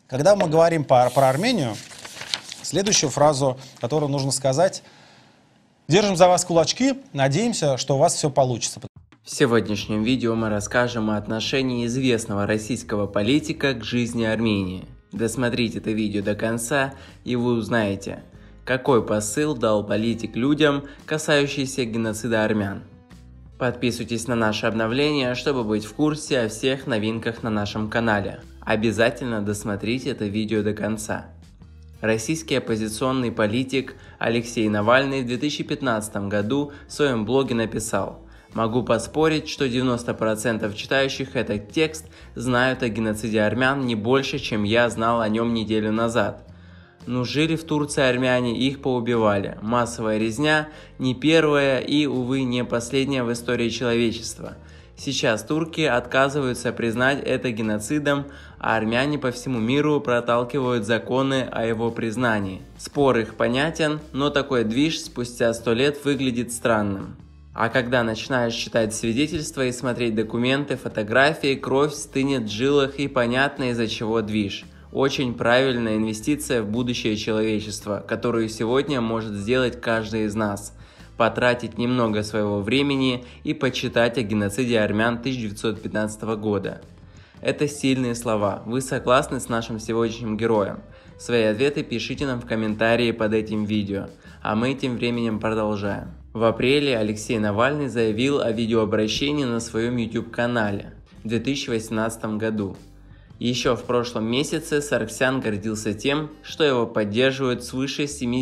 Когда мы говорим про Армению, следующую фразу, которую нужно сказать: держим за вас кулачки, надеемся, что у вас все получится. В сегодняшнем видео мы расскажем о отношении известного российского политика к жизни Армении. Досмотрите это видео до конца, и вы узнаете, какой посыл дал политик людям, касающийся геноцида армян. Подписывайтесь на наши обновления, чтобы быть в курсе о всех новинках на нашем канале. Обязательно досмотрите это видео до конца. Российский оппозиционный политик Алексей Навальный в 2015 году в своем блоге написал: «Могу поспорить, что 90% читающих этот текст знают о геноциде армян не больше, чем я знал о нем неделю назад. Ну, жили в Турции армяне, их поубивали. Массовая резня не первая и, увы, не последняя в истории человечества. Сейчас турки отказываются признать это геноцидом, а армяне по всему миру проталкивают законы о его признании. Спор их понятен, но такой движ спустя 100 лет выглядит странным. А когда начинаешь читать свидетельства и смотреть документы, фотографии, кровь стынет в жилах, и понятно, из-за чего движ. Очень правильная инвестиция в будущее человечества, которую сегодня может сделать каждый из нас. Потратить немного своего времени и почитать о геноциде армян 1915 года». Это сильные слова. Вы согласны с нашим сегодняшним героем? Свои ответы пишите нам в комментарии под этим видео, а мы тем временем продолжаем. В апреле Алексей Навальный заявил о видеообращении на своем YouTube-канале в 2018 году. Еще в прошлом месяце Саргсян гордился тем, что его поддерживают свыше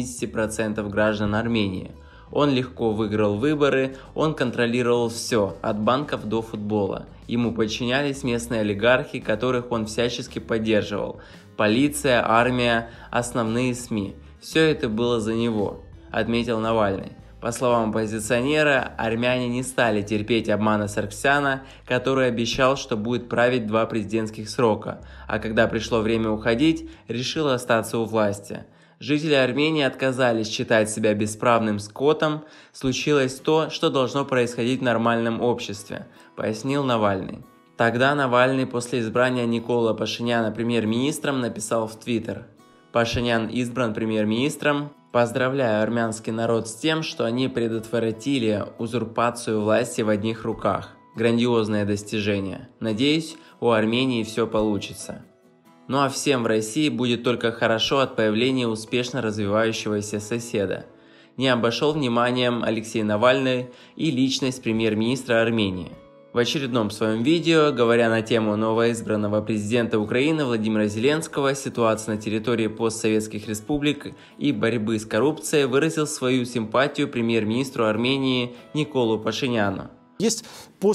70% граждан Армении. Он легко выиграл выборы, он контролировал все, от банков до футбола. Ему подчинялись местные олигархи, которых он всячески поддерживал. Полиция, армия, основные СМИ. Все это было за него, отметил Навальный. По словам оппозиционера, армяне не стали терпеть обмана Саргсяна, который обещал, что будет править 2 президентских срока, а когда пришло время уходить, решил остаться у власти. Жители Армении отказались считать себя бесправным скотом. Случилось то, что должно происходить в нормальном обществе, пояснил Навальный. Тогда Навальный после избрания Никола Пашиняна премьер-министром написал в Твиттер: «Пашинян избран премьер-министром. Поздравляю армянский народ с тем, что они предотвратили узурпацию власти в одних руках. Грандиозное достижение. Надеюсь, у Армении все получится». Ну а всем в России будет только хорошо от появления успешно развивающегося соседа. Не обошел вниманием Алексей Навальный и личность премьер-министра Армении. В очередном своем видео, говоря на тему новоизбранного президента Украины Владимира Зеленского, ситуации на территории постсоветских республик и борьбы с коррупцией, выразил свою симпатию премьер-министру Армении Николу Пашиняну. Есть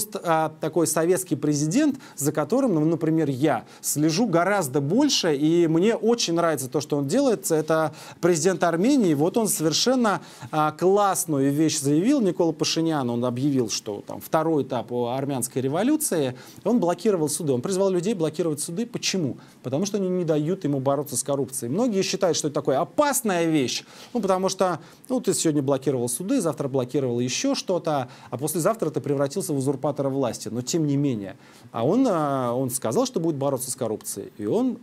такой советский президент, за которым, например, я слежу гораздо больше, и мне очень нравится то, что он делает. Это президент Армении. Вот он совершенно классную вещь заявил, Никола Пашинян. Он объявил, что там второй этап армянской революции, он блокировал суды. Он призвал людей блокировать суды. Почему? Потому что они не дают ему бороться с коррупцией. Многие считают, что это такая опасная вещь. Ну, потому что ты сегодня блокировал суды, завтра блокировал еще что-то, а послезавтра ты превратился в узурпатора власти, но тем не менее. А он сказал, что будет бороться с коррупцией, и он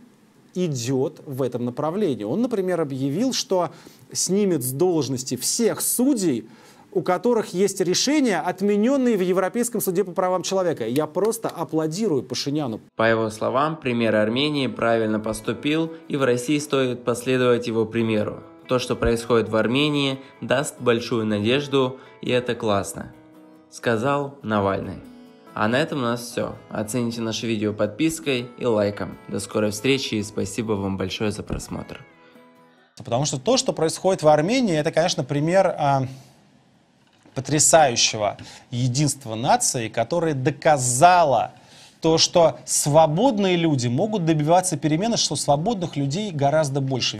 идет в этом направлении. Он, например, объявил, что снимет с должности всех судей, у которых есть решения, отмененные в Европейском суде по правам человека. Я просто аплодирую Пашиняну. По его словам, премьер Армении правильно поступил, и в России стоит последовать его примеру. То, что происходит в Армении, даст большую надежду, и это классно, сказал Навальный. А на этом у нас все. Оцените наше видео подпиской и лайком. До скорой встречи и спасибо вам большое за просмотр. Потому что то, что происходит в Армении, это, конечно, пример потрясающего единства нации, которое доказало то, что свободные люди могут добиваться перемены, что свободных людей гораздо больше.